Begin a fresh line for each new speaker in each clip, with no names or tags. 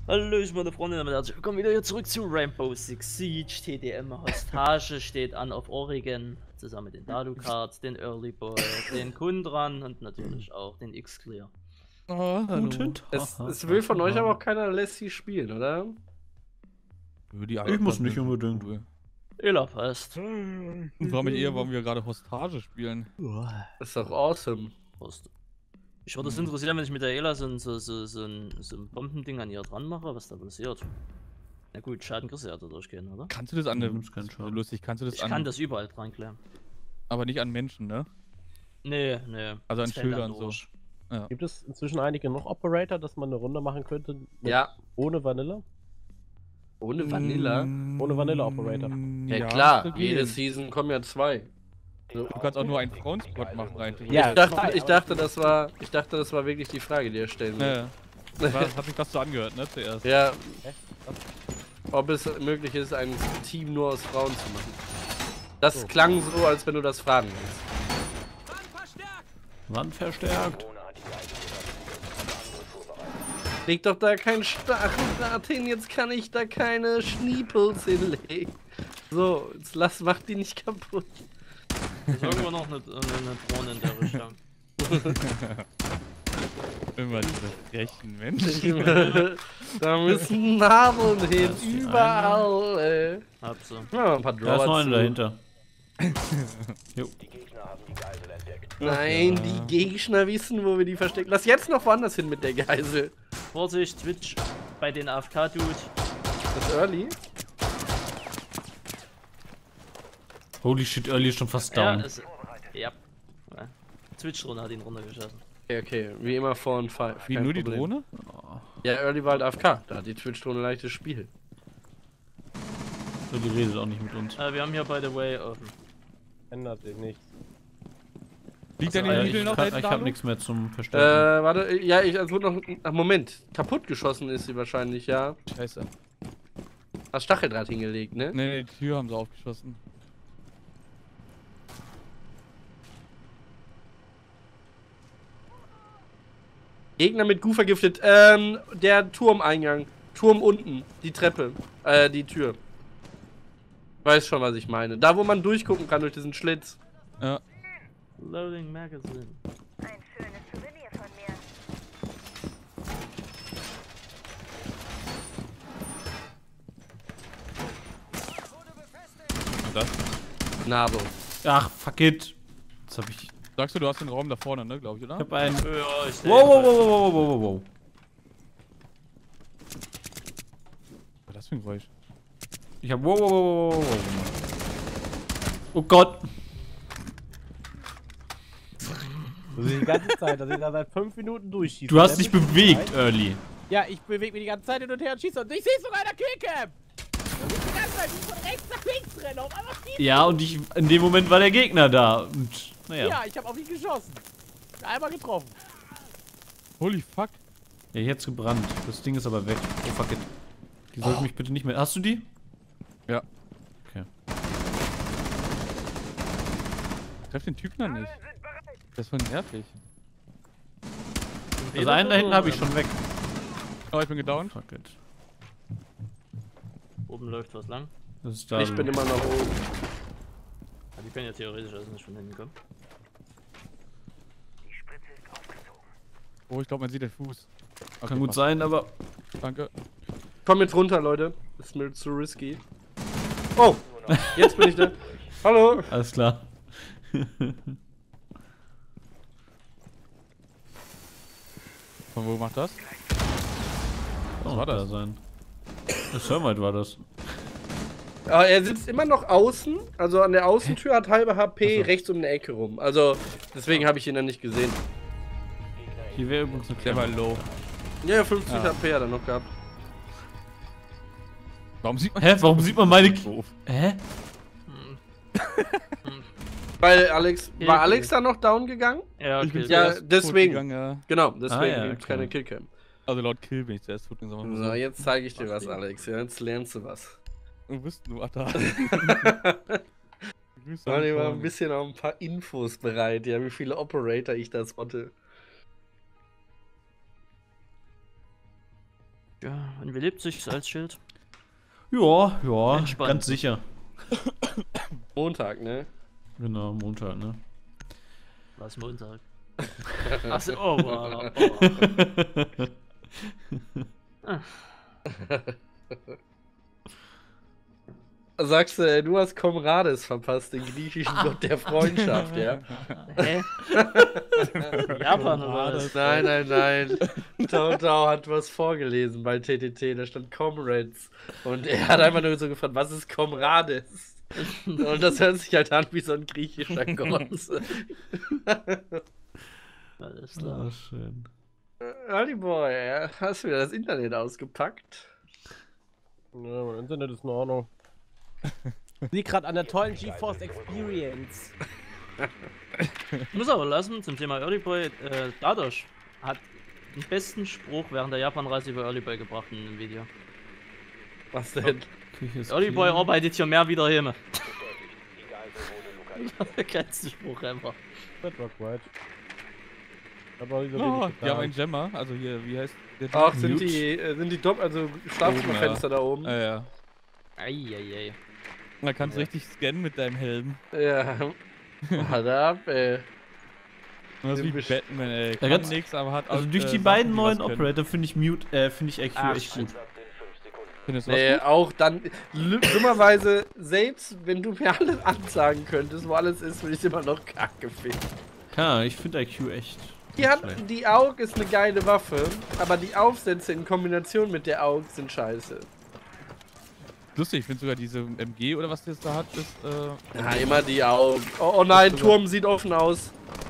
Hallöchen, meine Freunde, damit herzlich willkommen wieder hier zurück zu Rainbow Six Siege. TDM Hostage steht an auf Oregon, zusammen mit den Dalucard, den Early Boy, den Kundran und natürlich auch den X-Clear.
Oh,
Guten Tag.
es will von euch aber auch keiner Lassie spielen, oder?
Ich muss nicht unbedingt.
Ela fast.
Ich frage mich eher, warum wir gerade Hostage spielen.
Das ist doch awesome.
Prost. Ich würde es interessieren, wenn ich mit der Ela so ein Bombending an ihr dran mache, was da passiert. Na gut, Schaden kriegst du ja dadurch gehen, oder?
Kannst du das an dem...
Ich
an...
kann das überall dran klären.
Aber nicht an Menschen, ne?
Nee.
Also an
Das fällt
Schildern
dann
so.
durch.
Ja.
Gibt es inzwischen einige noch Operator, dass man eine Runde machen könnte
Ja.
ohne Vanilla?
Ohne Vanilla?
Ohne Vanilla-Operator.
Ja, klar,
müsste
jede
gehen.
Season kommen ja 2.
Du kannst auch nur einen Frauensquad machen, rein.
Ja,
Ich dachte, das war wirklich die Frage, die er stellen will.
Ja. Das hat sich das so angehört, ne, zuerst.
Ja. Ob es möglich ist, ein Team nur aus Frauen zu machen. Das klang so, als wenn du das fragen willst.
Wand verstärkt.
Leg doch da kein Stacheldraht hin, jetzt kann ich da keine Schniepels hinlegen. So, jetzt mach die nicht kaputt.
Ist irgendwo noch eine Drohne in der Richtung.
Immer diese frechen Menschen.
Da müssen Nadeln hin, überall, ey.
Hab sie.
Ja, ein paar
Da ist noch
Drawer
einer
zu.
dahinter. Jo.
Nein, die Gegner wissen, wo wir die verstecken. Lass jetzt noch woanders hin mit der Geisel.
Vorsicht, Twitch bei den AFK-Dude.
Das ist Early?
Holy shit, Early ist schon fast
Ja,
down.
ja. Twitch-Drohne hat ihn runtergeschossen.
Okay, wie immer 4 und 5.
Wie, nur die Drohne?
Ja, Early war halt AFK. Da hat die Twitch-Drohne leichtes Spiel.
So, die redet auch nicht mit uns.
Wir haben hier, by the way, offen.
Ändert sich nichts.
Liegt
Also,
deine
ich
Nudel noch da hinten?
Ich habe nichts mehr zum Verstärken.
Warte, ja, es wurde noch. Ach, Moment. Kaputt geschossen ist sie wahrscheinlich, ja.
Scheiße.
Hast Stacheldraht hingelegt, ne?
Ne, die Tür haben sie aufgeschossen.
Gegner mit Gu vergiftet. Der Turmeingang. Turm unten. Die Treppe. Die Tür. Weiß schon, was ich meine. Da, wo man durchgucken kann durch diesen Schlitz.
Ja.
Loading Magazine.
Ein schönes Souvenir von mir.
Und das?
Nabo.
Ach, fuck it. Jetzt hab ich.
Sagst du hast den Raum da vorne, ne, glaube ich, oder?
Ich hab einen.
Ja, ich
Wow, wow, wow, wow, wow, wow, wow.
Was ist das für ein Geräusch?
Ich hab. Wow, wow, wow, wow, wow, wow. Oh Gott.
Das ist die ganze Zeit, dass ich da seit 5 Minuten durchschieße.
Du hast dich bewegt, Early.
Ja, ich bewege mich die ganze Zeit hin und her und schieße und ich sehe sogar in der Killcam! Du bist die ganze Zeit wie von rechts nach links rennen, auf einmal schießen.
Ja, und in dem Moment war der Gegner da. Und, naja.
Ja, ich habe auf ihn geschossen. Einmal getroffen.
Holy fuck.
Ja, hier hat's gebrannt. Das Ding ist aber weg. Oh fuck it. Die sollte mich bitte nicht mehr. Hast du die?
Ja.
Okay.
Ich treff den Typen da nicht. Das ist voll nervig.
Also einen da hinten habe ich schon weg.
Oh, ich bin gedownt.
Fuck it.
Oben läuft was lang.
Das ist da.
Ich bin immer noch oben.
Ja, die können ja theoretisch also nicht von hinten kommen.
Oh, ich glaube, man sieht den Fuß. Okay,
Kann gut
mach.
sein, aber.
Danke.
Komm jetzt runter, Leute. Ist mir zu risky. Oh! Jetzt bin ich da. Hallo!
Alles klar.
Von wo macht das?
Was
war das?
Da sein? Das Thermite war das.
Aber er sitzt immer noch außen. Also an der Außentür hat halbe HP rechts um die Ecke rum. Also deswegen habe ich ihn dann nicht gesehen.
Hier wäre übrigens eine
Der war
Klemme.
low.
Ja, 50 HP hat er noch gehabt.
Warum sieht man
Hä? Warum sieht man meine.
doof?
Hä?
Weil Alex.
Ja,
War
okay.
Alex da noch down gegangen?
Ja,
Ich bin
okay.
Ja,
zuerst
deswegen.
tot gegangen, ja.
Genau, deswegen
ja,
gibt's
okay.
keine Killcam.
Also laut Kill bin ich zuerst tot gegangen.
So, jetzt zeige ich dir was, Alex. Ja, jetzt lernst du was.
Du bist nur da.
Ich war ein bisschen auf ein paar Infos bereit, ja, wie viele Operator ich da spotte.
Ja, und wie lebt sich's als Schild?
Ja, ja,
Entspannt.
ganz sicher.
Montag, ne?
Genau, Montag, ne?
Was Montag? Achso, oh, wow. Oh.
Sagst du, du hast Komrades verpasst, den griechischen Gott der Freundschaft, ja?
Hä? Japan oder was?
Nein. Tau hat was vorgelesen bei TTT, da stand Comrades. Und er hat einfach nur so gefragt, was ist Komrades? Und das hört sich halt an wie so ein griechischer Gott.
Alles klar.
Ah, schön.
Ali Boy, hast du wieder das Internet ausgepackt?
Ja, mein Internet ist in Ordnung. Liegt gerade an der tollen GeForce Experience.
Ich muss aber lassen, zum Thema Early Boy, Dadosh hat den besten Spruch während der Japanreise über Early Boy gebracht in einem Video.
Was denn?
Küche ist
Early Boy
clean.
arbeitet hier mehr wie der Himmel. Das war der geilste Spruch einfach.
Das war quiet. Aber wieder
Oh,
wenig
die haben einen
getan.
Gemma, also hier, wie heißt der?
Ach, sind
Mute.
die also Schlafzimmerfenster da oben?
Ja.
Eieiei.
Da kannst du richtig scannen mit deinem Helm.
Ja. Warte ab, ey.
Das ist wie
Typisch.
Batman, ey.
Ja,
Kann
ganz-
nix, aber hat
Also
auch,
durch die
Sachen,
beiden
die
neuen
was können.
Operator finde ich Mute, finde ich IQ
Ach,
echt gut.
Findest du was
Nee,
gut?
auch dann, dummerweise, selbst wenn du mir alles ansagen könntest, wo alles ist, würde ich es immer noch kacke finden.
Ja, ich finde IQ echt.
Die AUG ist eine geile Waffe, aber die Aufsätze in Kombination mit der AUG sind scheiße.
Lustig, ich finde sogar diese MG oder was das da hat, ist,
Ja, immer die AUG. Oh nein, Turm sieht offen aus.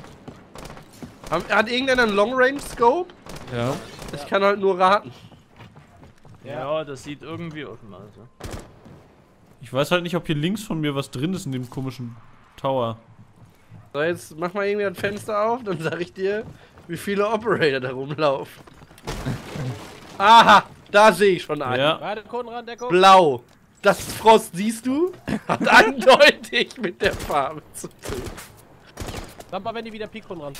Hat irgendeiner einen Long Range Scope?
ja.
Ich kann halt nur raten.
Ja, das sieht irgendwie offen aus. Ja.
Ich weiß halt nicht, ob hier links von mir was drin ist in dem komischen Tower.
So, jetzt mach mal irgendwie ein Fenster auf, dann sag ich dir, wie viele Operator da rumlaufen. Aha, da sehe ich schon einen.
Ja,
Warte, Konrad, Deckung.
Blau. Das Frost, siehst du? Hat eindeutig mit der Farbe zu tun.
Sag mal, wenn die wieder piekt, Konrad.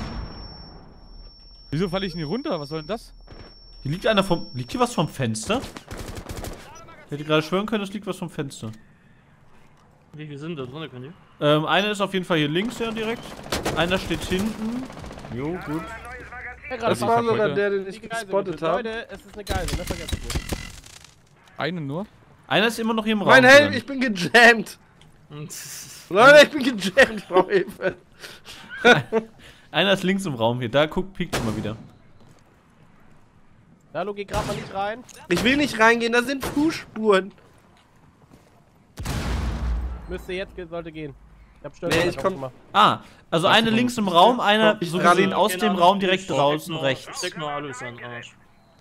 Wieso falle ich nicht runter? Was soll denn das?
hier liegt einer vom. Liegt hier was vom Fenster? Ich hätte gerade schwören können, es liegt was vom Fenster.
Wie viele sind da drin, könnt ihr?
Einer ist auf jeden Fall hier links, ja, direkt. Einer steht hinten. Jo, gut.
Ja,
Das
ich
war
hab
sogar
heute-
der, den
die
ich
Geisel
gespottet
bitte.
habe.
Leute, es ist eine Geisel, ne? Vergesst es nicht.
Einen nur?
Einer ist immer noch hier im Raum.
Mein Helm,
drin.
ich bin gejammt. Leute, ich bin gejammt, ich brauche Hilfe.
Einer ist links im Raum hier. Da guckt, piekt immer wieder.
Hallo, geh grad mal nicht rein.
Ich will nicht reingehen, da sind Fußspuren.
Müsste jetzt, sollte gehen. Ich hab
Nee, ich komm-
gemacht.
Ah, also eine links im Raum, einer
Ich
so
dran.
gesehen aus dem Raum direkt draußen
Ich
rechts.
steck nur alles an den Arsch.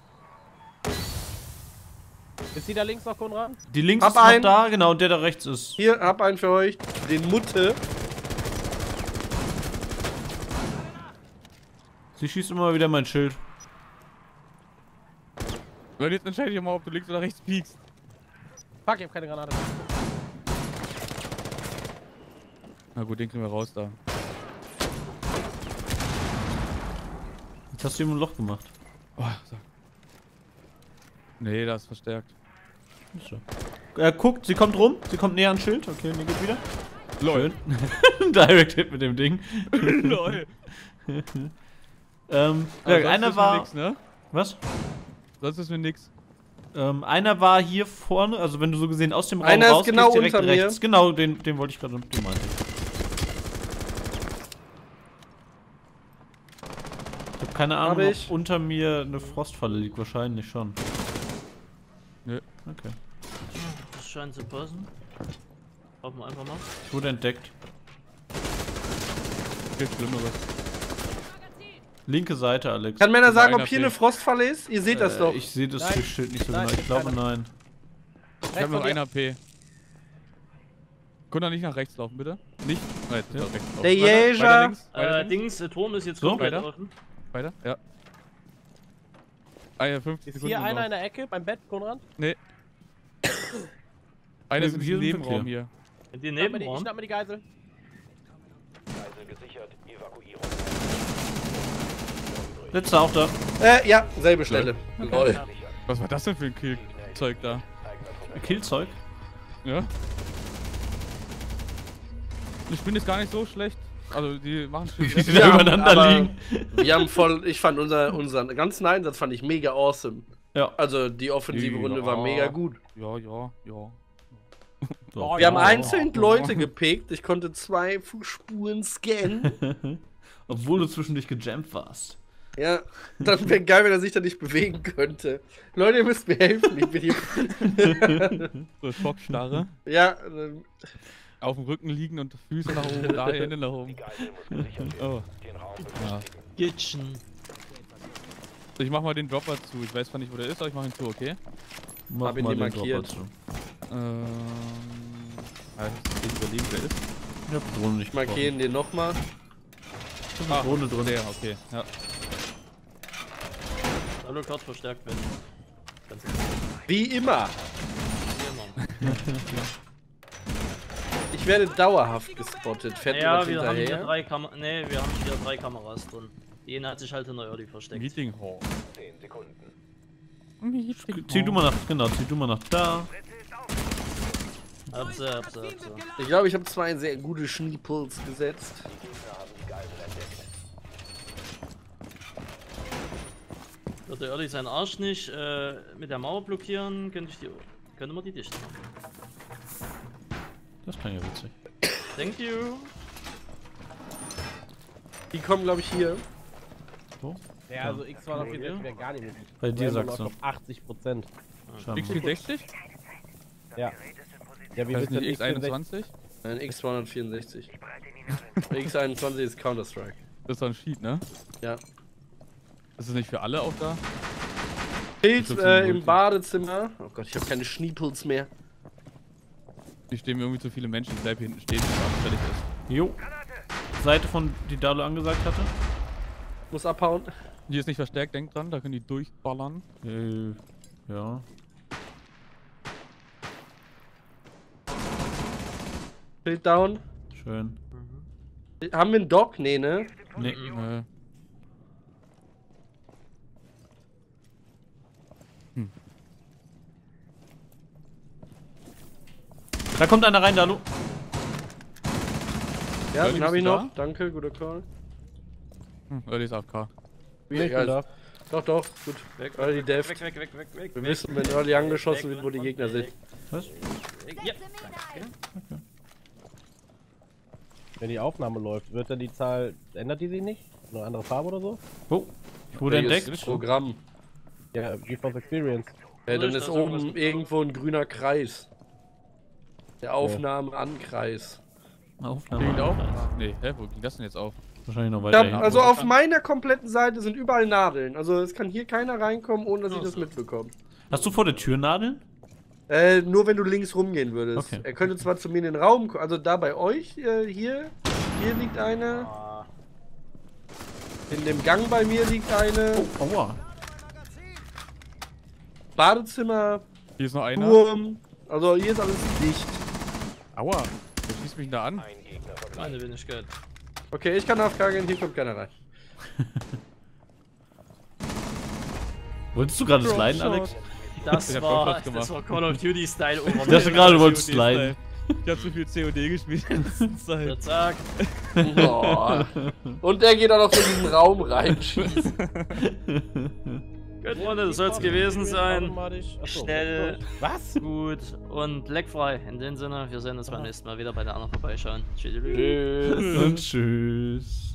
Ist die da links noch, Konrad?
Die links
Hab
ist noch
einen.
da, genau, und der da rechts ist.
Hier, hab einen für euch. Den Mutte.
Sie schießt immer wieder mein Schild.
Leute, jetzt entscheide ich mal, ob du links oder rechts piekst.
Fuck, ich hab keine Granate.
Na gut, den kriegen wir raus da.
Jetzt hast du ihm ein Loch gemacht.
Oh, so. Nee, das ist verstärkt.
So. Guckt, sie kommt rum, sie kommt näher ans Schild. Okay, die geht wieder.
Lol.
Schön. Direct Hit mit dem Ding.
Lol.
Ja,
Aber sonst
einer
ist mir
war.
nix, ne?
Was?
Sonst ist mir nix.
Einer war hier vorne, also wenn du so gesehen aus dem Raum
Einer ist
rausgehst,
genau
direkt
unter mir.
rechts. Genau, den wollte ich gerade meinen. Ich habe keine Ahnung,
Hab ich.
ob unter mir eine Frostfalle liegt. Wahrscheinlich schon.
Nö.
Okay.
Das scheint zu passen. Hoffen wir einfach mal.
Ich wurde entdeckt.
Viel Schlimmeres.
Linke Seite, Alex.
Kann Männer sagen, ob
einer
hier
fehlt.
eine Frostfalle ist? Ihr seht das doch.
Ich sehe das
Nein.
Schild nicht so
Nein,
genau. Ich
ist
glaube,
keiner.
nein.
Ich hab noch 1 AP. Kunde nicht nach rechts laufen, bitte. Nicht? Oh, jetzt ist er rechts laufen.
Der
Weiter, weiter
Jäger.
links, weiter links.
Dings, der Turm ist jetzt
So,
komplett
weiter.
offen.
Weiter, ja. Ah ja, 50
Ist
Sekunden.
hier
sind
einer
noch.
in der Ecke beim Bett, Konrad?
Einer ist
Hier
im
sind wir
Nebenraum hier.
In den
Ich
Nebenraum.
schnapp mir die Geisel.
Letzter auch da.
Ja, selbe Stelle. Lol.
Was war das denn für ein Killzeug da?
Killzeug?
Ja. Die Spinne ist gar nicht so schlecht. Also die machen
Wie
schön.
die da übereinander
aber
liegen.
Wir haben voll, ich fand unseren ganzen Einsatz fand ich mega awesome.
Ja.
Also die offensive Runde war mega gut.
Ja.
So.
Wir haben einzeln Leute gepickt, ich konnte 2 Fußspuren scannen.
Obwohl du zwischendurch gejammt warst.
Ja, das wäre geil, wenn er sich da nicht bewegen könnte. Leute, ihr müsst mir helfen, ich bin hier.
So Schockstarre.
Ja,
Auf dem Rücken liegen und Füße nach oben, da Hände nach oben. Oh. Ja.
Kitchen.
Ich mach mal den Dropper zu. Ich weiß zwar nicht, wo der ist, aber ich mach ihn zu, okay?
Mach
Hab ihn
mal
dir
den
markiert.
Dropper zu.
Ich muss überlegen, wer ist.
Ich hab die Drohne nicht
markieren den nochmal.
Ah, Drohne drin.
Der, okay. Ja.
Alucard verstärkt werden. Ganz
Wie immer.
immer.
Ich werde dauerhaft gespottet. Fährt
Ja,
jemand
wir haben hier
hinterher?
wir haben hier 3 Kameras drin. Die eine hat sich halt in der Early versteckt.
Meeting Hall.
10 Sekunden.
Zieh du mal nach, genau, zieh du mal nach da.
Hab sie.
Ich glaube, ich habe 2 sehr gute Schneepuls gesetzt.
Würde Early seinen Arsch nicht mit der Mauer blockieren, könnte wir die dicht machen.
Das klang ja witzig.
Thank you.
Die kommen, glaube ich, hier.
So.
Ja, also X264 wäre gar nicht möglich.
Bei dir
Rainbow
sagst du.
läuft auf 80%.
Scheinbar.
X60?
Ja. Ja, wie
Das
willst
ist
du
nicht
denn
X21?
Ein X264. X21 ist Counter-Strike.
Das ist doch ein Sheet, ne?
Ja.
Ist das nicht für alle auch da?
Bild
Ich glaub,
im Badezimmer. Oh Gott, ich habe keine Schneepuls mehr.
Hier stehen mir irgendwie zu viele Menschen, die bleiben hier hinten stehen, bis alles fertig ist.
Jo. Seite von die Dalo angesagt hatte.
Muss abhauen.
Hier ist nicht verstärkt, denkt dran, da können die durchballern.
Ja.
Bild down.
Schön.
Haben wir einen Dock? Nee, ne?
Nee. Da kommt einer rein, Dalo.
Ja,
Early,
den habe ich
bist du
noch. Danke, guter Call.
Early ist AFK.
Nee, ich
Ja,
bin da.
Doch, gut.
Weg,
Early Death.
weg.
Wir wissen, wenn Early angeschossen wird, wo die Gegner sind.
Was?
Ja.
Wenn die Aufnahme läuft, wird dann die Zahl, ändert die sich nicht? Eine andere Farbe oder so?
Oh. Ich wurde
Welches
entdeckt.
Programm.
Ja, GeForce Experience.
Ja, dann
Ist
ist
das
oben
irgendwas-
irgendwo ein grüner Kreis. Der Aufnahme-An-Kreis.
Aufnahme.
Ging auch? Nee, hä, wo ging das denn jetzt auf?
Wahrscheinlich noch
Ja,
weiter hinten.
also auf meiner kompletten Seite sind überall Nadeln. Also es kann hier keiner reinkommen, ohne dass ich das mitbekomme.
Hast du vor der Tür Nadeln?
Nur wenn du links rumgehen würdest.
Okay.
Er könnte zwar zu mir in den Raum kommen, also da bei euch, hier liegt einer.
Ah,
In dem Gang bei mir liegt eine.
Aua.
Badezimmer,
Hier ist noch einer.
Turm. Also hier ist alles dicht.
Aua, wer schießt mich denn da an?
meine Wenigkeit.
Okay, ich kann nachfragen, hier kommt keiner rein.
Wolltest du gerade sliden, Alex?
Das
Ich hab
war
Shotguns gemacht.
Call of Duty Style
Ich dachte gerade, du wolltest sliden.
Ich hab zu viel COD gespielt in letzter Zeit.
Zack.
Oh. Und der geht auch noch in diesen Raum rein. Schießen.
Gut, Freunde, das soll es gewesen sein.
Automatisch. Achso,
Schnell.
Was?
Gut und leckfrei. In dem Sinne, wir sehen uns beim nächsten Mal wieder bei der anderen vorbeischauen. Tschüss.
Tschüss.
Und tschüss.